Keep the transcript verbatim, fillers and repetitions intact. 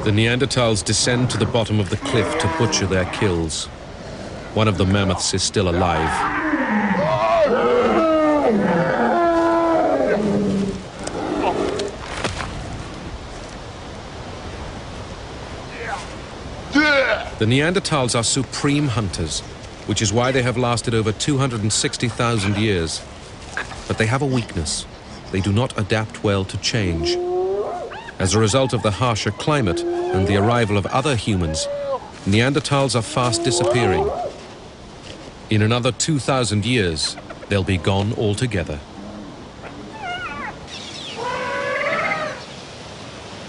The Neanderthals descend to the bottom of the cliff to butcher their kills. One of the mammoths is still alive. The Neanderthals are supreme hunters, which is why they have lasted over two hundred sixty thousand years. But they have a weakness. They do not adapt well to change. As a result of the harsher climate and the arrival of other humans, Neanderthals are fast disappearing. In another two thousand years, they'll be gone altogether.